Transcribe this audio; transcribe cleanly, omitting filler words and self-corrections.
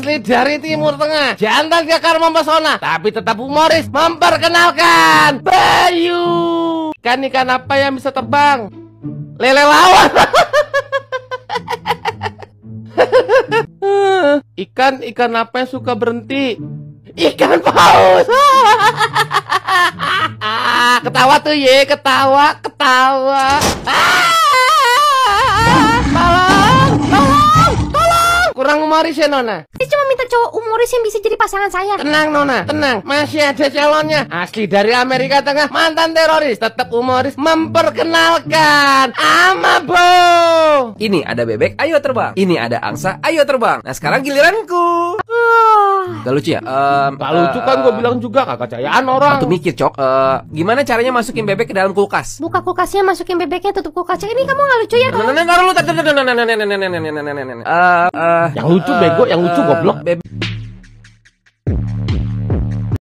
Asli dari Timur Tengah, jantan kekar mempesona, tapi tetap humoris. Memperkenalkan Bayu. Ikan apa yang bisa terbang? Lele lawan. Ikan apa yang suka berhenti? Ikan paus. Ketawa tuh ye, ketawa. Tolong. Kurang humoris ya Nona. Saya cuma minta cowok humoris yang bisa jadi pasangan saya. Tenang Nona, tenang. Masih ada calonnya. Asli dari Amerika Tengah, mantan teroris, tetap humoris. Memperkenalkan Amabo. Ini ada bebek, ayo terbang. Ini ada angsa, ayo terbang. Nah sekarang giliranku. Gak lucu ya? Gak lucu kan gue bilang juga, kagak percayaan orang. Tuh mikir Cok, gimana caranya masukin bebek ke dalam kulkas? Buka kulkasnya, masukin bebeknya, tutup kulkasnya. Ini kamu gak lucu ya? Yang lucu bego, yang lucu goblok.